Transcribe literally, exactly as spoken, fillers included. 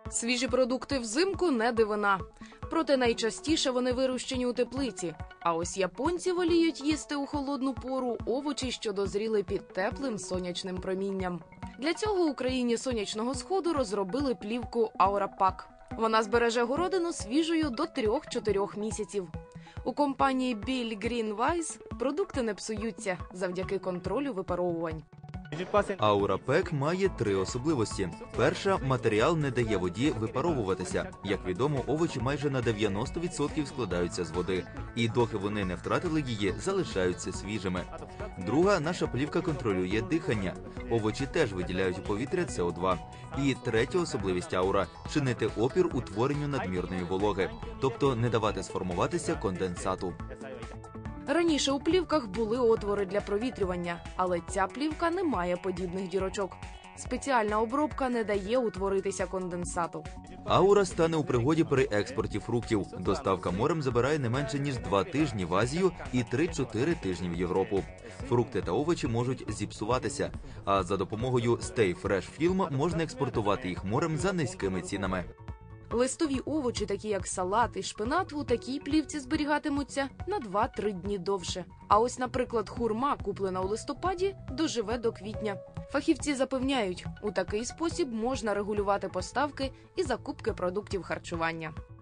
Свіжі продукти взимку – не дивина. Проте найчастіше вони вирощені у теплиці. А ось японці воліють їсти у холодну пору овочі, що дозріли під теплим сонячним промінням. Для цього у країні сонячного сходу розробили плівку Аурапак. Вона збереже городину свіжою до трьох-чотирьох місяців. У компанії Bill Green Wise продукти не псуються завдяки контролю випаровувань. Аурапек має три особливості. Перша – матеріал не дає воді випаровуватися. Як відомо, овочі майже на дев'яносто відсотків складаються з води. І доки вони не втратили її, залишаються свіжими. Друга – наша плівка контролює дихання. Овочі теж виділяють у повітря С О два. І третя особливість Аура – чинити опір утворенню надмірної вологи. Тобто не давати сформуватися конденсату. Раніше у плівках були отвори для провітрювання, але ця плівка не має подібних дірочок. Спеціальна обробка не дає утворитися конденсату. Аура стане у пригоді при експорті фруктів. Доставка морем забирає не менше, ніж два тижні в Азію і три-чотири тижні в Європу. Фрукти та овочі можуть зіпсуватися, а за допомогою Stay Fresh Film можна експортувати їх морем за низькими цінами. Листові овочі, такі як салат і шпинат, у такій плівці зберігатимуться на два-три дні довше. А ось, наприклад, хурма, куплена у листопаді, доживе до квітня. Фахівці запевняють, у такий спосіб можна регулювати поставки і закупки продуктів харчування.